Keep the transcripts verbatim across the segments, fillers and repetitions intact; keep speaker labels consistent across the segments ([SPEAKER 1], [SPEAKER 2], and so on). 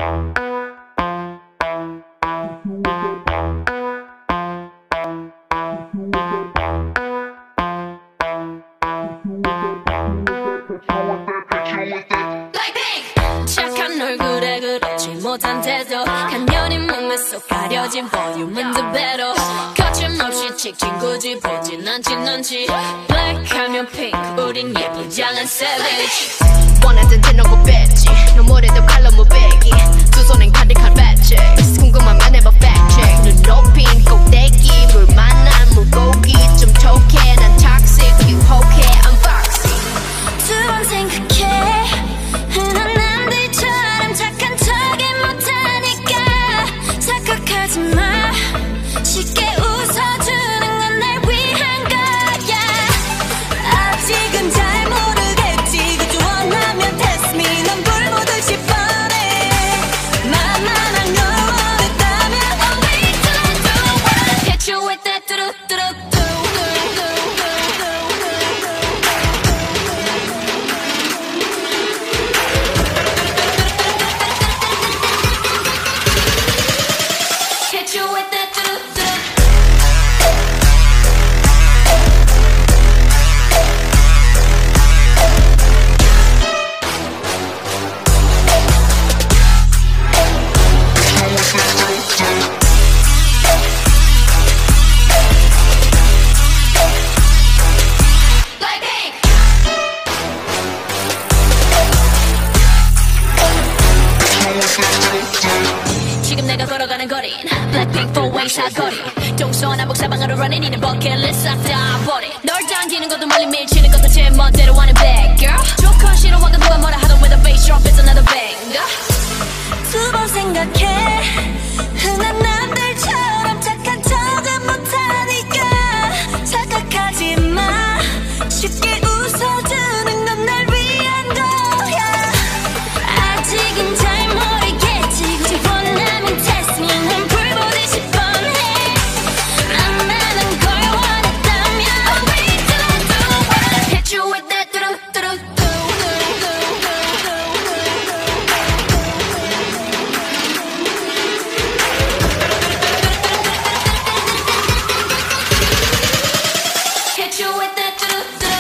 [SPEAKER 1] 착한 얼굴에 그렇지 못한 태도 간녀린 몸매 속 가려진 볼륨은 더 better 거침없이 찍힌 굳이 보진 않진 않지 Black 하면 pink 우린 예쁘장한 savage
[SPEAKER 2] 원하던 대놓고 뺐지 눈물에도 칼로 무배기 두 손엔 가득한 배지 궁금하면 해봐 fact check 눈 높인 꼭대기 물 만난 물고기 좀 톡해 난 toxic 유혹해 I'm foxy
[SPEAKER 1] 두 번 생각해 흔한 남들처럼 착한 척이 못하니까 착각하지 마 쉽게 웃어주는 건 날 위한 거야 아직은 잘 모르겠지 그저 원하면 test me 넌 불보듯이 뻔해 만만한 걸 원했다면 Only to do it Hit you with that 뚜루뚜루 Hit you with that 뚜루뚜루 지금 내가 걸어가는 거린 Blackpink four-way 사거리 동서남북 사방으로 running 이는 버킷리스트 싹 다 버리 널 당기는 것도 멀리 밀치는 것도 제 멋대로 하는 bad girl 조건 싫어하고 누가 뭐라 하던 with a bass drop it's another banger 두 번 생각해 흔한 남들처럼 착한 척은 못하니까 착각하지 마 쉽게 웃어주는 건 날 위한 거야 아직은 잘 모르겠지 굳이 원하면 test me 난 불보듯이 뻔해 안 나는 걸 원했다면 Only to do it Hit you with that 뚜루뚜루 Hit you with that 뚜루뚜루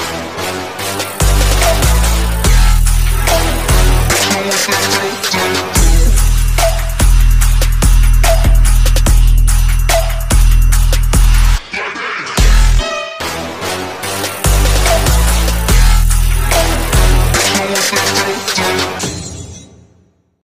[SPEAKER 1] Blackpink